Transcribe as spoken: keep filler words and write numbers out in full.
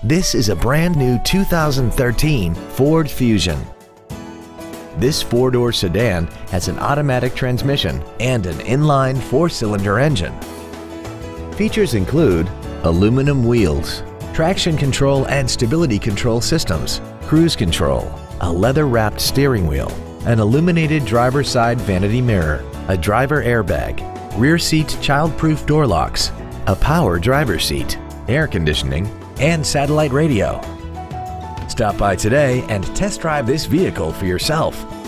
This is a brand new two thousand thirteen Ford Fusion. This four-door sedan has an automatic transmission and an inline four-cylinder engine. Features include aluminum wheels, traction control and stability control systems, cruise control, a leather-wrapped steering wheel, an illuminated driver's side vanity mirror, a driver airbag, rear seat child-proof door locks, a power driver's seat, air conditioning, and satellite radio. Stop by today and test drive this vehicle for yourself.